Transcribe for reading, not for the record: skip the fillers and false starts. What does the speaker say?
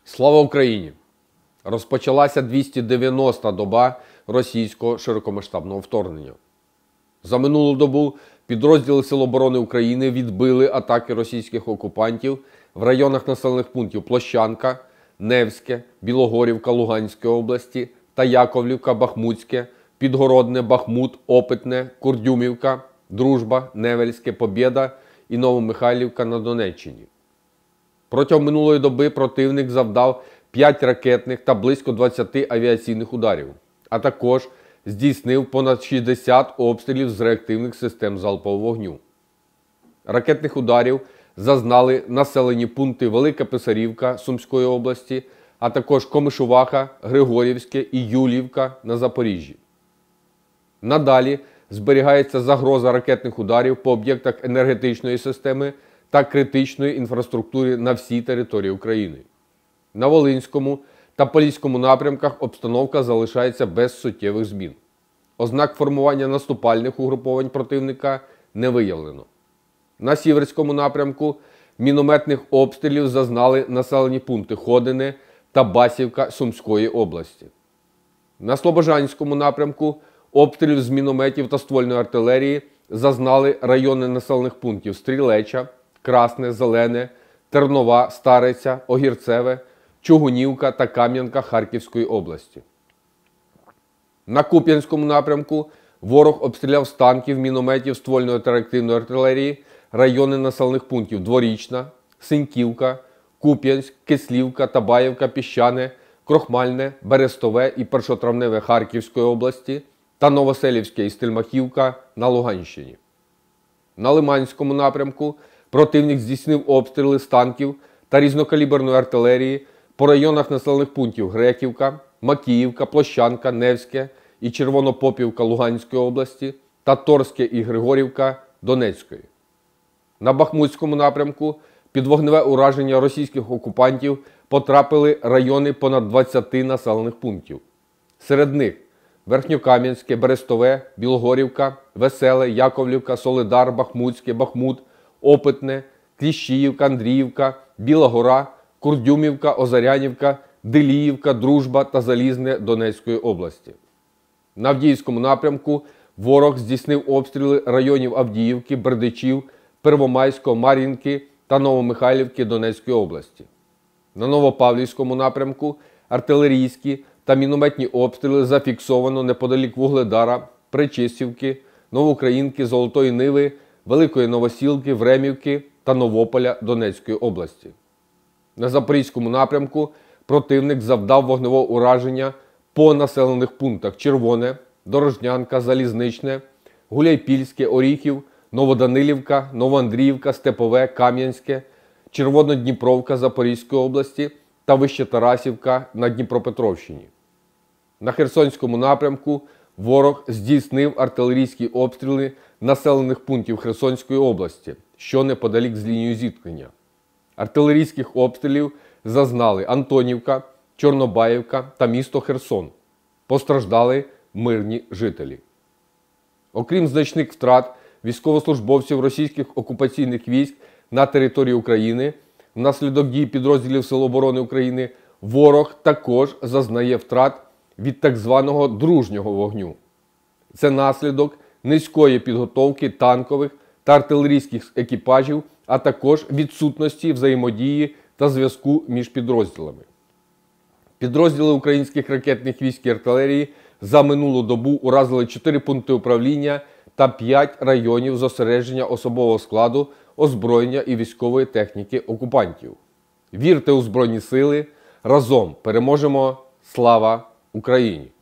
Слава Україні! Розпочалася 290-та доба російського широкомасштабного вторгнення. За минулу добу підрозділи Сил оборони України відбили атаки російських окупантів в районах населених пунктів Площанка, Невське, Білогорівка Луганської області та Яковлівка, Бахмутське, Підгородне, Бахмут, Опитне, Курдюмівка, Дружба, Невельське, Побєда і Новомихайлівка на Донеччині. Протягом минулої доби противник завдав 5 ракетних та близько 20 авіаційних ударів, а також здійснив понад 60 обстрілів з реактивних систем залпового вогню. Ракетних ударів зазнали населені пункти Велика Писарівка Сумської області, а також Комишуваха, Григорівське і Юліївка на Запоріжжі. Надалі зберігається загроза ракетних ударів по об'єктах енергетичної системи та критичної інфраструктури на всій території України. На Волинському та Поліському напрямках обстановка залишається без суттєвих змін. Ознак формування наступальних угруповань противника не виявлено. На Сіверському напрямку мінометних обстрілів зазнали населені пункти Ходине та Басівка Сумської області. На Слобожанському напрямку обстрілів з мінометів та ствольної артилерії зазнали райони населених пунктів Стрілеча, Красне, Зелене, Тернова, Стариця, Огірцеве, Чугунівка та Кам'янка Харківської області. На Куп'янському напрямку ворог обстріляв з танків, мінометів, ствольної та реактивної артилерії райони населених пунктів Дворічна, Синьківка, Куп'янськ, Кислівка, Табаєвка, Піщане, Крохмальне, Берестове і Першотравневе Харківської області та Новоселівське і Стельмахівка на Луганщині. На Лиманському напрямку противник здійснив обстріли з танків та різнокаліберної артилерії по районах населених пунктів Греківка, Макіївка, Площанка, Невське і Червонопопівка Луганської області та Торське і Григорівка Донецької. На Бахмутському напрямку під вогневе ураження російських окупантів потрапили райони понад 20 населених пунктів. Серед них Верхньокам'янське, Берестове, Білогорівка, Веселе, Яковлівка, Солидар, Бахмутське, Бахмут, Опитне, Кліщіївка, Андріївка, Біла Гора, Курдюмівка, Озарянівка, Деліївка, Дружба та Залізне Донецької області. На Авдіївському напрямку ворог здійснив обстріли районів Авдіївки, Бердичів, Первомайського, Мар'їнки та Новомихайлівки Донецької області. На Новопавлівському напрямку артилерійські та мінометні обстріли зафіксовано неподалік Вугледара, Причистівки, Новоукраїнки, Золотої Ниви, Великої Новосілки, Времівки та Новополя Донецької області. На Запорізькому напрямку противник завдав вогневого ураження по населених пунктах Червоне, Дорожнянка, Залізничне, Гуляйпільське, Оріхів, Новоданилівка, Новоандріївка, Степове, Кам'янське, Червонодніпровка Запорізької області та Вищетарасівка на Дніпропетровщині. На Херсонському напрямку ворог здійснив артилерійські обстріли населених пунктів Херсонської області, що неподалік з лінією зіткнення. Артилерійських обстрілів зазнали Антонівка, Чорнобаївка та місто Херсон. Постраждали мирні жителі. Окрім значних втрат військовослужбовців російських окупаційних військ на території України, внаслідок дій підрозділів Сил оборони України, ворог також зазнає втрат від так званого дружнього вогню. Це наслідок низької підготовки танкових та артилерійських екіпажів, а також відсутності взаємодії та зв'язку між підрозділами. Підрозділи українських ракетних військ і артилерії за минулу добу уразили 4 пункти управління та 5 районів зосередження особового складу, озброєння і військової техніки окупантів. Вірте у Збройні Сили! Разом переможемо! Слава Україні!